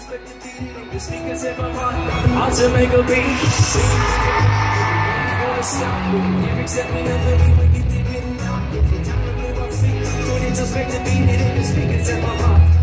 speakers in my heart, to make a beat. Stop. Lyrics set me up and we get deep in now. Time to move our feet. Don't introspect the beat, hitting the speakers in my heart.